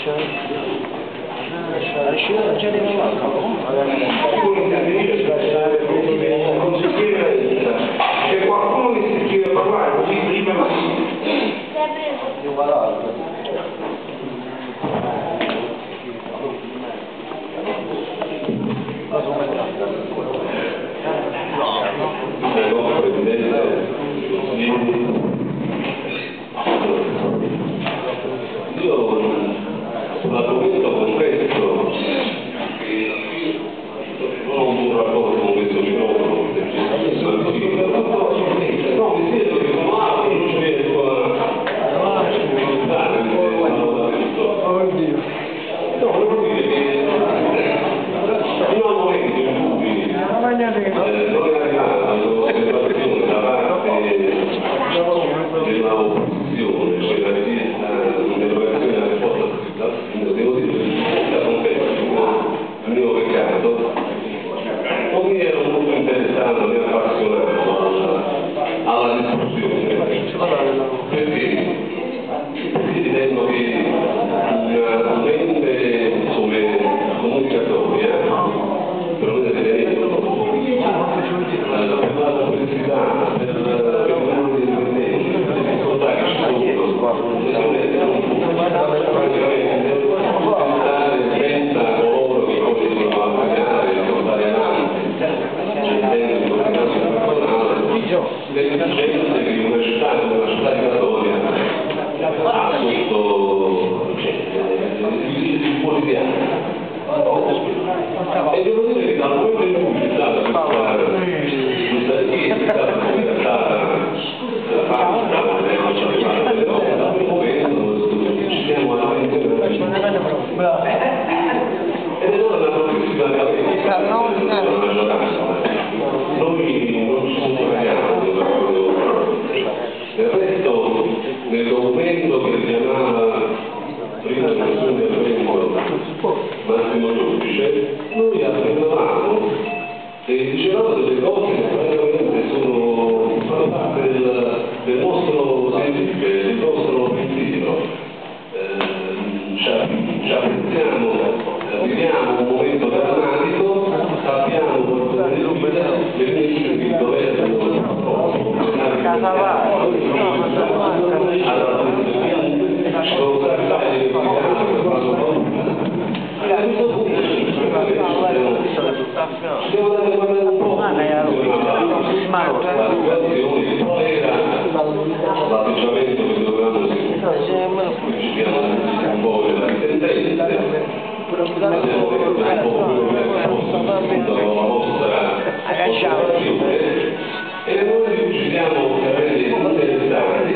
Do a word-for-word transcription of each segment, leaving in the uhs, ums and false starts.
C'è qualcuno che si iscrive a parlare così prima ma io sull'argomento con questo non ho un rapporto con questo microfono no, mi sento che sono alto non ci riesco a comunicare oddio no, volevo dire che fino al momento in cui non è arrivata l'osservazione da parte dell'opposizione cioè la richiesta dell'erogazione della risposta scritta devo dire che è stato un mio peccato non mi ero molto interessato né appassionato alla discussione perché ritengo che una mente come comunicatoria per noi deve per la complessità per il numero di dipendenti per le difficoltà che ci sono pensare senza coloro che poi devono appagare e portare avanti l'esigenza di una città come una città migratoria ha sotto il quotidiano e devo dire che dal momento in cui c'è stata questa questa richiesta è stata contattata da parte delle cose dal primo momento ci siamo all'avanti ed è una progressiva cadenza della maggioranza noi non ci sottraiamo del resto nel documento che richiamava prima del suo intervento Massimo Giudice noi affermavamo e dicevamo delle cose che praticamente sono fanno parte del, del nostro sentire, del nostro pensiero eh, ci apprezziamo viviamo un momento drammatico sappiamo che il governo devo dare guardare un po' l'atteggiamento che dovevamo seguire ci diamo un po' della tendenza abbiamo detto un po' la vostra osservazione e noi ci siamo veramente interessati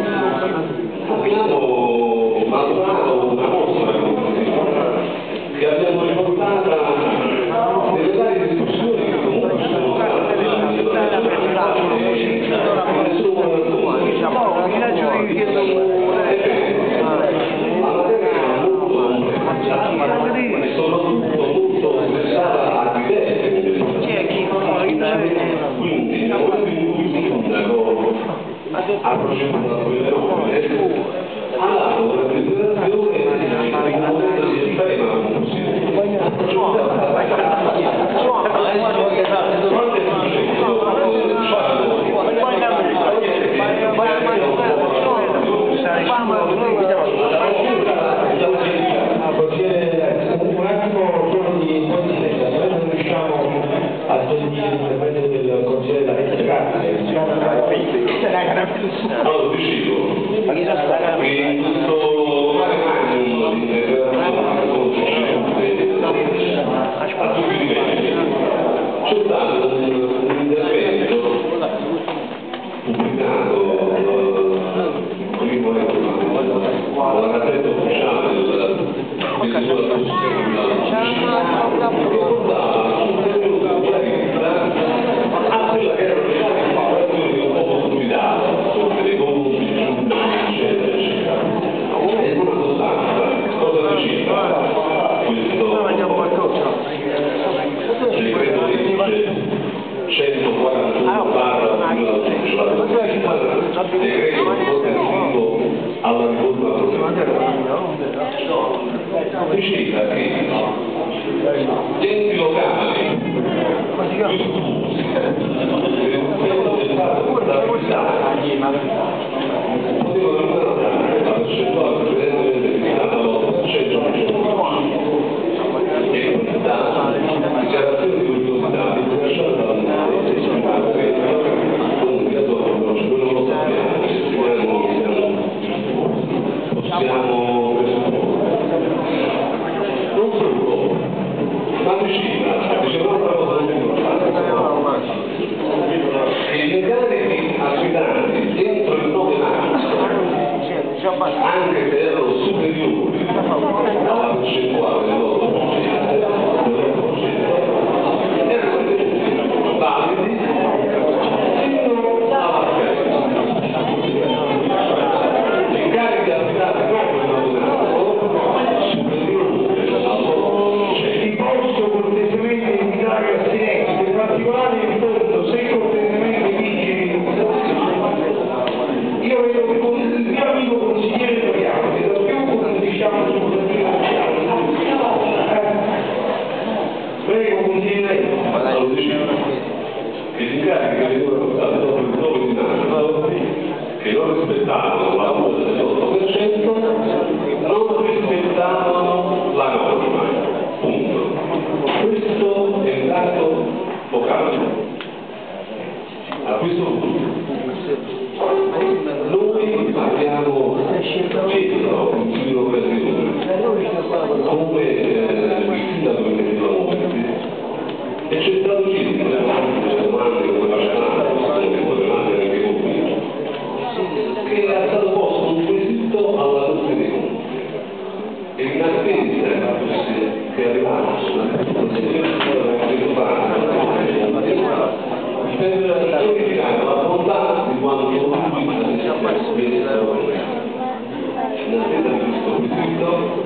abbiamo maturato una nostra conclusione che abbiamo riportata nelle varie discussioni che comunque ci sono state e soprattutto molto interessata a diverse quindi nel momento in cui il sindaco ha proceduto a quelle nomine ha dato una presentazione in un momento di estrema confusione un attimo solo di consistenza, se noi non riusciamo a sentire l'intervento del consigliere della Rete Grazie, allora dicevo che in questo mare magnum di a tutti i livelli c'è stato un intervento pubblicato primo alla Gazzetta Ufficiale del a quella che era una un po' consolidata sotto le conti, eccetera, eccetera. diceva che gli enti locali virtuosi del fatto che la verità potevano andare la percentuale prevalentemente destinata all'otto per cento e questa dichiarazione di curiosità è lasciata dalla possiamo non solo ma vicina diceva un'altra cosa molto importante che gli incarichi affidati dentro il nove marzo anche se erano superiori alla percentuale dell'otto per cento erano ritenuti validi fino alla scadenza. Incarichi affidati ti posso cortesemente invitare a silenzio, in particolare il fondo, se cortesemente vigili. Io vedo che con il mio amico consigliere Toriano, che da più diciamo sul eh. Prego, consigliere. Allora, dicevo che gli incarichi che venivano portati dopo il nove di marzo, che non rispettavano la quota dell'otto per cento, non rispettavano la norma. Punto. Questo è un dato focale. A questo punto noi abbiamo chiesto in più occasioni come eh, il sindaco di Monti e c'è stato chiesto le domande che voi facevate, che volevate anche voi, che era stato posto un quesito alla Corte dei Conti e in attesa che arrivasse per verificare la bontà di quanto lui avesse spesso in attesa di questo quesito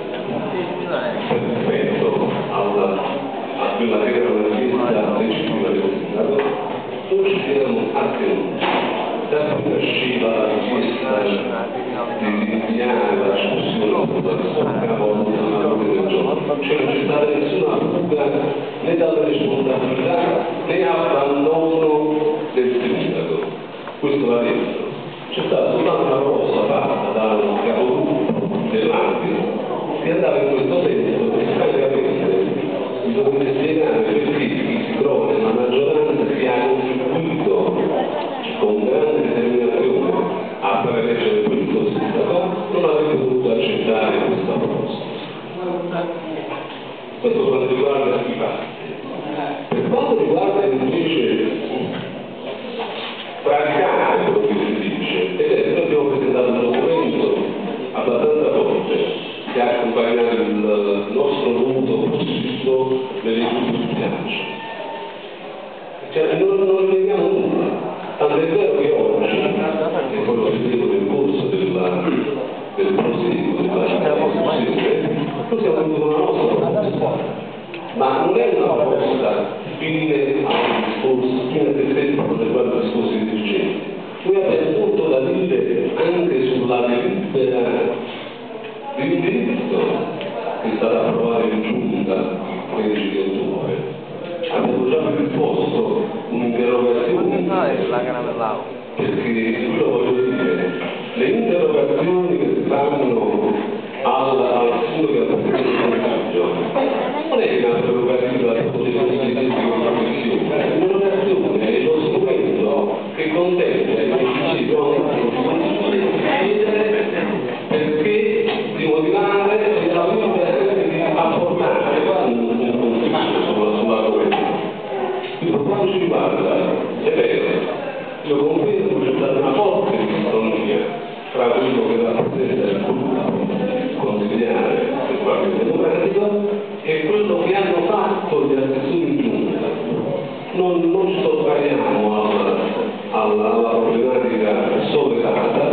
perfetto alla, a quella che era una richiesta legittima del sindaco, noi ci siamo attenuti. Da qui nasceva la richiesta di rinviare la discussione sulla risorsa voluta all'ordine del giorno. Cioè non c'è stata nessuna fuga né dalle responsabilità né abbandono del sindaco. Questo va detto. C'è stata soltanto una proposta fatta dal capogruppo dell'Ambito che andava in questo senso e francamente mi dovete spiegare perché chi si trova nella maggioranza si ha contribuito con grande determinazione a fare leggere questo sindaco, non avrebbe dovuto accettare questa proposta. Questo per quanto riguarda i fatti. Per quanto riguarda invece praticare quello che si dice, ed è noi abbiamo presentato un documento abbastanza forte che ha accompagnato il nostro voto positivo nelle giudiziarie. Cioè, non, non neghiamo nulla, tanto è vero che oggi, e poi lo vedevo nel corso della, del proseguo della discussione, noi siamo venuti con la nostra proposta, ma non è una proposta fine al discorso, fine a se stesso per riguardo al discorso di dirigenti. Noi abbiamo molto da dire anche sulla delibera di indirizzo che è stata approvata in giunta il tredici di ottobre. Abbiamo già predisposto un'interrogazione perché qui lo voglio dire, le interrogazioni che si fanno al, al sindaco del Presidente del Consiglio non è una prerogativa del Presidente di Commissione, è un'interrogazione, è lo strumento che consente ai principi perché di motivare e la di apportare un consiglio sulla, sulla corretta. Quindi per quanto ci riguarda, è vero, io confermo che c'è stata una forte sintonia tra quello che rappresenta il gruppo consigliare del Partito Democratico e quello che hanno fatto gli assessori in giunta. Non, non ci sottraiamo alla, alla, alla problematica sollevata,